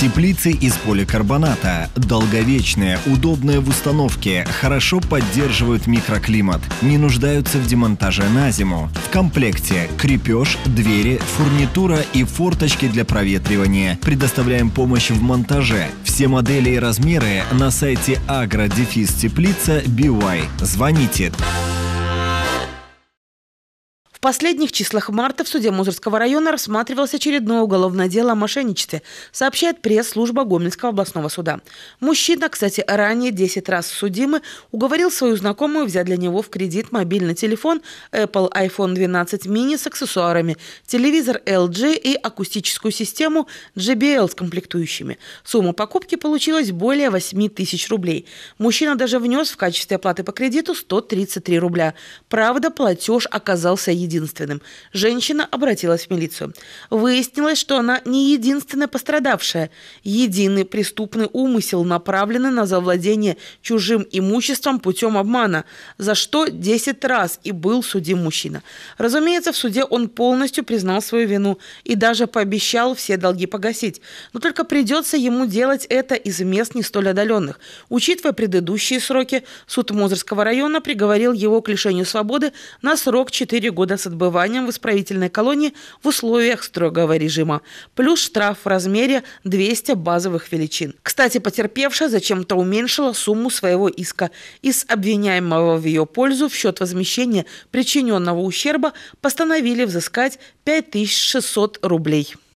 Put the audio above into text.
Теплицы из поликарбоната. Долговечные, удобные в установке, хорошо поддерживают микроклимат, не нуждаются в демонтаже на зиму. В комплекте крепеж, двери, фурнитура и форточки для проветривания. Предоставляем помощь в монтаже. Все модели и размеры на сайте agro-теплица.by. Звоните. В последних числах марта в суде Мозырского района рассматривалось очередное уголовное дело о мошенничестве, сообщает пресс-служба Гомельского областного суда. Мужчина, кстати, ранее 10 раз судимый, уговорил свою знакомую взять для него в кредит мобильный телефон Apple iPhone 12 mini с аксессуарами, телевизор LG и акустическую систему JBL с комплектующими. Сумма покупки получилась более 8 тысяч рублей. Мужчина даже внес в качестве оплаты по кредиту 133 рубля. Правда, платеж оказался единственным. Женщина обратилась в милицию. Выяснилось, что она не единственная пострадавшая. Единый преступный умысел направленный на завладение чужим имуществом путем обмана, за что 10 раз и был судим мужчина. Разумеется, в суде он полностью признал свою вину и даже пообещал все долги погасить. Но только придется ему делать это из мест не столь отдаленных. Учитывая предыдущие сроки, суд Мозырского района приговорил его к лишению свободы на срок 4 года с отбыванием в исправительной колонии в условиях строгого режима, плюс штраф в размере 200 базовых величин. Кстати, потерпевшая зачем-то уменьшила сумму своего иска. Из обвиняемого в ее пользу в счет возмещения причиненного ущерба постановили взыскать 5600 рублей.